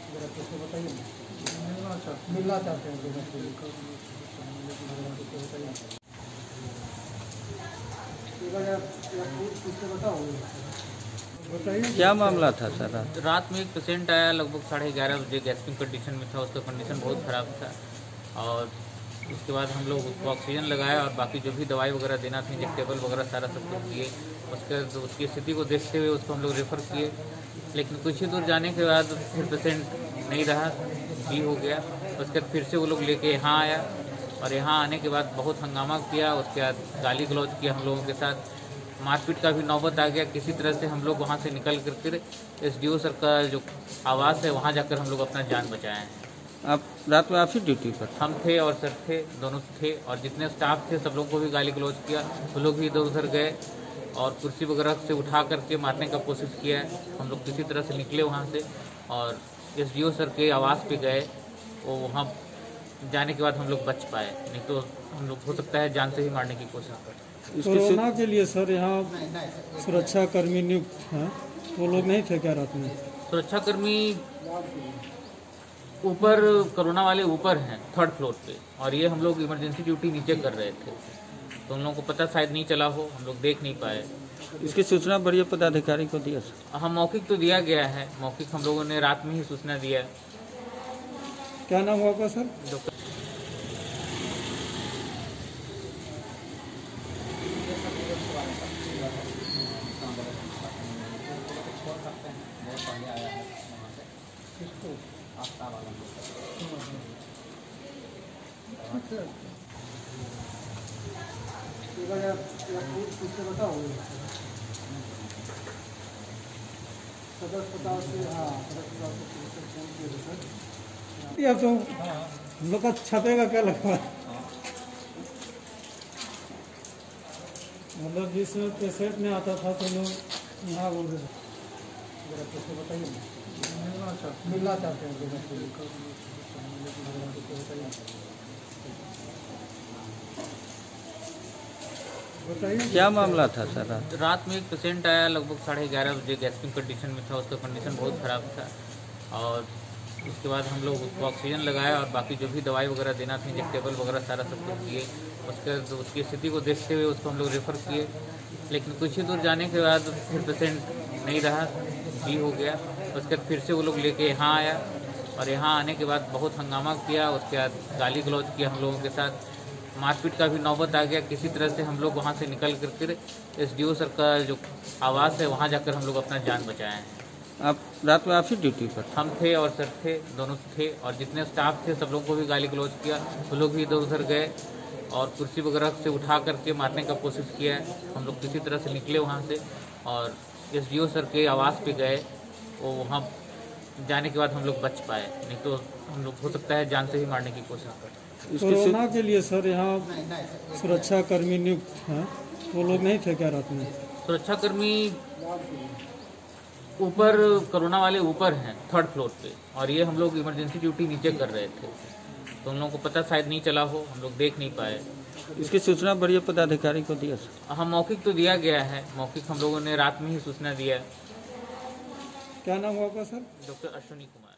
जरा कैसे बताइए ना। मिलना चाहते हैं लोगों से बताइए क्या मामला था सर? रात में एक पेशेंट आया लगभग 11:30 बजे, गैस्ट्रिक कंडीशन में था, उसका कंडीशन बहुत ख़राब था और उसके बाद हम लोग उसको ऑक्सीजन लगाया और बाकी जो भी दवाई वगैरह देना थी, इंजेक्टेबल वगैरह सारा सब कुछ दिए। उसकी स्थिति को देखते हुए उसको हम लोग रेफ़र किए, लेकिन कुछ ही दूर जाने के बाद फिर पेशेंट नहीं रहा, ठीक हो गया। उसके बाद फिर से वो लोग लेके यहाँ आया और यहाँ आने के बाद बहुत हंगामा किया। उसके बाद गाली गलौज किया हम लोगों के साथ, मारपीट का भी नौबत आ गया। किसी तरह से हम लोग वहाँ से निकल कर फिर SDO सर का जो आवास है वहाँ जाकर हम लोग अपना जान बचाए हैं। आप रात में आप ही ड्यूटी पर? हम थे और सर थे, दोनों थे, और जितने स्टाफ थे सब लोगों को भी गाली गलौज किया। वो लोग भी इधर उधर गए और कुर्सी वगैरह से उठा करके मारने का कोशिश किया है। हम लोग किसी तरह से निकले वहाँ से और SDO सर के आवास पे गए। वो वहाँ जाने के बाद हम लोग बच पाए, नहीं तो हम लोग हो सकता है जान से ही मारने की कोशिश करते। कोरोना के लिए सर यहाँ सुरक्षा कर्मी नियुक्त हैं, वो लोग नहीं थे क्या रात में? सुरक्षाकर्मी ऊपर, कोरोना वाले ऊपर हैं 3rd फ्लोर पे, और ये हम लोग इमरजेंसी ड्यूटी नीचे कर रहे थे, तो उन लोगों को पता शायद नहीं चला हो, हम लोग देख नहीं पाए। इसकी सूचना वरीय पदाधिकारी को दिया सर? हम मौखिक तो दिया गया है, मौखिक हम लोगों ने रात में ही सूचना दिया। क्या नाम होगा सर? डॉक्टर बताओ सदर अस्पताल से, हाँ सदर अस्पताल से फोन किए थे सर। या तो हम लोग का छपेगा क्या लगवा, मतलब जिस पेशेंट में आता था तो लोग यहाँ बोल रहे थे। जरा कैसे बताइए ना। मिलना चाहते हैं लोगों से बताइए। क्या मामला था सर? रात में एक पेशेंट आया लगभग 11:30 बजे, गैस्ट्रिक कंडीशन में था, उसका कंडीशन बहुत ख़राब था और उसके बाद हम लोग उसको ऑक्सीजन लगाया और बाकी जो भी दवाई वगैरह देना थी, इंजेक्टेबल वगैरह सारा सब कुछ दिए। उसकी स्थिति को देखते हुए उसको हम लोग रेफ़र किए, लेकिन कुछ ही दूर जाने के बाद फिर पेशेंट नहीं रहा, ठीक हो गया। उसके बाद फिर से वो लोग लेके यहाँ आया और यहाँ आने के बाद बहुत हंगामा किया। उसके बाद गाली गलौज किया हम लोगों के साथ, मारपीट का भी नौबत आ गया। किसी तरह से हम लोग वहाँ से निकल कर फिर SDO सर का जो आवास है वहाँ जाकर हम लोग अपना जान बचाए हैं। आप रात में आप ही ड्यूटी पर? हम थे और सर थे, दोनों थे, और जितने स्टाफ थे सब लोगों को भी गाली गलौज किया। वो लोग भी इधर उधर गए और कुर्सी वगैरह से उठा करके मारने का कोशिश किया है। हम लोग किसी तरह से निकले वहाँ से और SDO सर के आवास पे गए। वो वहाँ जाने के बाद हम लोग बच पाए, नहीं तो हम लोग हो सकता है जान से ही मारने की कोशिश करते। कोरोना के लिए सर यहाँ सुरक्षा कर्मी नियुक्त हैं, वो लोग नहीं थे क्या रात में? सुरक्षाकर्मी ऊपर, कोरोना वाले ऊपर हैं 3rd फ्लोर पे, और ये हम लोग इमरजेंसी ड्यूटी नीचे कर रहे थे, तो उन लोगों को पता शायद नहीं चला हो, हम लोग देख नहीं पाए। इसकी सूचना वरीय पदाधिकारी को दिया सर? हम मौखिक तो दिया गया है, मौखिक हम लोगों ने रात में ही सूचना दिया। क्या नाम होगा सर? डॉक्टर अश्विनी कुमार।